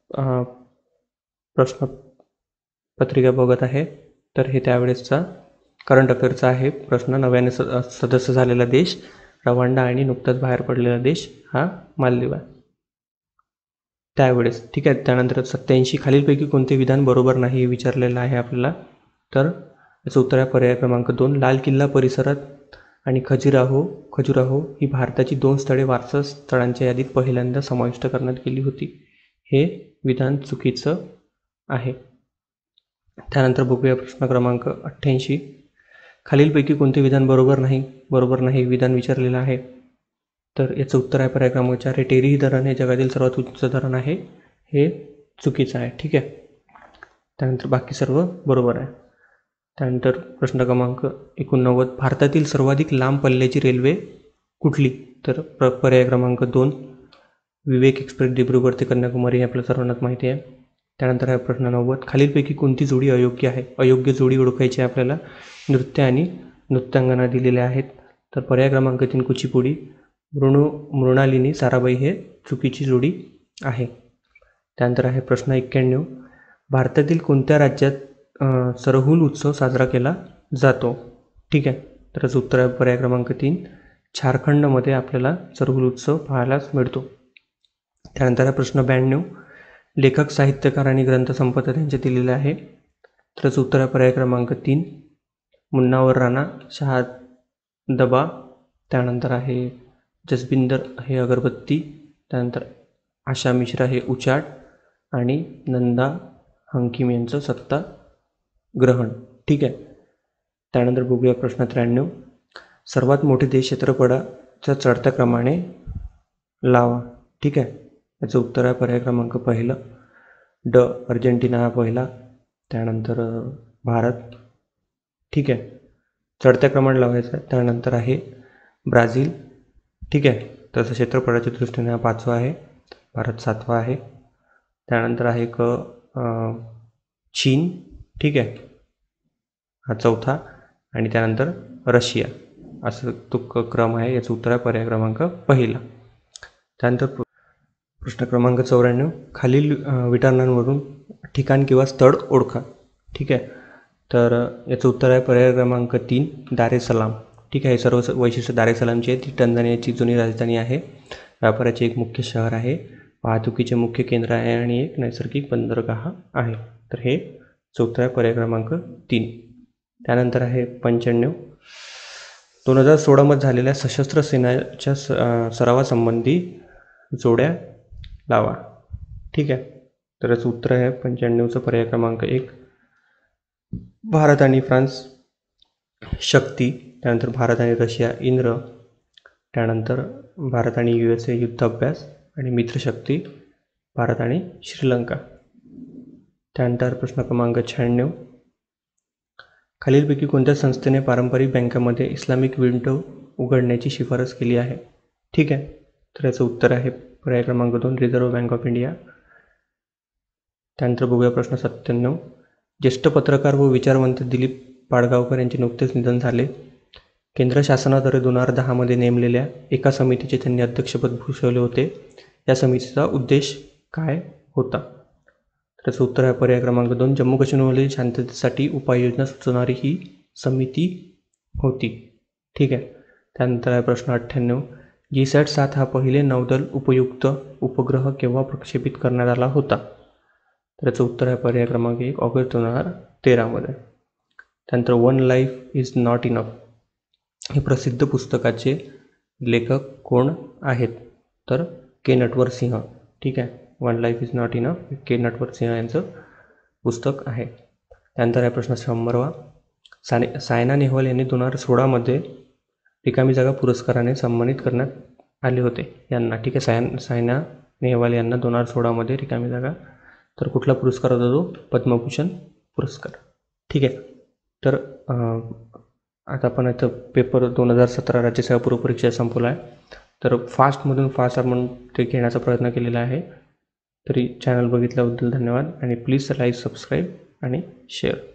प्रश्न पत्रिका बघत आहे. तर हे त्यावेळेसचा करंट अफेअरचा आहे प्रश्न. नव्याने स सदस्य झालेला देश रवांडा आणि नुकताच बाहेर पडलेला देश हा मालदीव आहे त्यावेळेस. ठीक आहे. त्यानंतर सत्याऐंशी. खालीलपैकी कोणते विधान बरोबर नाही हे विचारलेलं आहे आपल्याला. तर याचं उत्तर आहे पर्याय क्रमांक दोन. लाल किल्ला परिसरात आणि खजुराहो खजुराहो ही भारताची दोन स्थळे वारसा स्थळांच्या यादीत पहिल्यांदा समाविष्ट करण्यात गेली होती. हे विधान चुकीचं आहे. त्यानंतर बघूया प्रश्न क्रमांक अठ्ठ्याऐंशी. खालीलपैकी कोणते विधान बरोबर नाही बरोबर नाही विधान विचारलेलं आहे. तर याचं उत्तर आहे पर्याय क्रमांक चार. हे टेरी धरण हे जगातील सर्वात उंच धरण आहे. हे चुकीचं आहे. ठीक आहे. त्यानंतर बाकी सर्व बरोबर आहे. त्यानंतर प्रश्न क्रमांक एकोणनव्वद. भारतातील सर्वाधिक लांब पल्ल्याची रेल्वे कुठली. तर प्र पर्याय क्रमांक दोन. विवेक एक्सप्रेस दिब्रुगढ ते कन्याकुमारी हे आपल्या सर्वांनाच माहिती आहे. त्यानंतर आहे प्रश्न नव्वद. खालीलपैकी कोणती जोडी अयोग्य आहे. अयोग्य जोडी ओळखायची आपल्याला. नृत्य आणि नृत्यांगना दिलेल्या आहेत. तर पर्याय क्रमांक तीन कुचिपुडी. मृणू मृणालिनी साराबाई हे चुकीची जोडी आहे. त्यानंतर आहे प्रश्न एक्क्याण्णव. भारतातील कोणत्या राज्यात सरहुल उत्सव साजरा केला जातो. ठीक आहे. तर याचं उत्तर आहे पर्याय क्रमांक तीन. झारखंडमध्ये आपल्याला सरहुल उत्सव पाहायलाच मिळतो. त्यानंतर आहे प्रश्न ब्याण्णव. लेखक, साहित्यकार आणि ग्रंथसंपदा त्यांचे दिलेले आहे. तर याचं उत्तर आहे पर्याय क्रमांक तीन. मुन्नावर राणा, शहादबा. त्यानंतर आहे जसबिंदर हे अगरबत्ती. त्यानंतर आशा मिश्रा हे उचाट आणि नंदा हंकीम यांचं सत्ता ग्रहण. ठीक आहे. त्यानंतर बघूया प्रश्न त्र्याण्णव. सर्वात मोठे देश क्षेत्रफळाच्या चढत्या क्रमाने लावा. ठीक आहे. याचं उत्तर आहे पर्याय क्रमांक पहिलं ड अर्जेंटिना हा पहिला, त्यानंतर भारत. ठीक आहे. चढत्या क्रमाने लावायचा. त्यानंतर आहे ब्राझील. ठीक आहे. तसं क्षेत्रफळाच्या दृष्टीने हा पाचवा आहे, भारत सातवा आहे. त्यानंतर आहे क चीन. ठीक आहे, हा चौथा, आणि त्यानंतर रशिया. असं तो क क्रम आहे. याचं उत्तर आहे पर्याय क्रमांक पहिला. त्यानंतर प्रश्न क्रमांक चौऱ्याण्णव. खालील विटांवरून ठिकाण किंवा स्थळ ओळखा. ठीक आहे. तर याचं उत्तर आहे पर्याय क्रमांक तीन दार ए सलाम. ठीक आहे. हे सर्व वैशिष्ट्य दार ए सलामची आहे. ती टंझानियाची जुनी राजधानी आहे, व्यापाराचे एक मुख्य शहर आहे, वाहतुकीचे मुख्य केंद्र आहे आणि एक नैसर्गिक बंदरगाह आहे. तर हे उत्तर आहे पर्याय क्रमांक तीन. त्यानंतर आहे पंच्याण्णव. दोन हजार सोळामध्ये झालेल्या सशस्त्र सेनाच्या स सरावासंबंधी जोड्या लावा. ठीक आहे. तर याचं उत्तर आहे पंच्याण्णवचं पर्याय क्रमांक एक भारत आणि फ्रान्स शक्ती. त्यानंतर भारत आणि रशिया इंद्र. त्यानंतर भारत आणि यू एस ए युद्ध अभ्यास आणि मित्रशक्ती भारत आणि श्रीलंका. त्यानंतर प्रश्न क्रमांक शहाण्णव. खालीलपैकी कोणत्या संस्थेने पारंपरिक बँकांमध्ये इस्लामिक विंडो उघडण्याची शिफारस केली आहे? ठीक आहे. तर याचं उत्तर आहे पर्याय क्रमांक दोन रिझर्व्ह बँक ऑफ इंडिया. त्यानंतर बघूया प्रश्न सत्त्याण्णव. ज्येष्ठ पत्रकार व विचारवंत दिलीप पाडगावकर यांचे नुकतेच निधन झाले. केंद्र शासनाद्वारे दोन हजार दहामध्ये नेमलेल्या एका समितीचे त्यांनी अध्यक्षपद भूषवले होते. या समितीचा उद्देश काय होता? त्याचं उत्तर आहे पर्याय क्रमांक दोन जम्मू काश्मीरमधील शांततेसाठी उपाययोजना सुचवणारी ही समिती होती. ठीक आहे. त्यानंतर आहे प्रश्न अठ्ठ्याण्णव. जी सॅट सात हा पहिले नौदल उपयुक्त उपग्रह केव्हा प्रक्षेपित करण्यात आला होता? तर याचं उत्तर आहे पर्याय क्रमांक एक ऑगस्ट दोन हजार तेरामध्ये. त्यानंतर one life is not enough हे प्रसिद्ध पुस्तकाचे लेखक कोण आहेत? तर के नटवर सिंह. ठीक आहे. One life is not enough K Natwar Singh यांचं पुस्तक आहे. त्यानंतर आहे प्रश्न शंभरवा. साने सायना नेहवाल यांनी दोन हजार सोळामध्ये रिकामी जागा पुरस्काराने सन्मानित करण्यात आले होते यांना. ठीक आहे. सायन सायना नेहवाल यांना दोन हजार सोळामध्ये रिकामी जागा, तर कुठला पुरस्कार होता तो? पद्मभूषण पुरस्कार. ठीक आहे. तर आता आपण इथं पेपर दोन हजार सतरा राज्यसेवा पूर्व परीक्षा संपवला आहे. तर फास्टमधून फास्ट आपण ते घेण्याचा प्रयत्न केलेला आहे. तरी चॅनल बघितल्याबद्दल धन्यवाद आणि प्लीज लाईक, सबस्क्राईब आणि शेअर.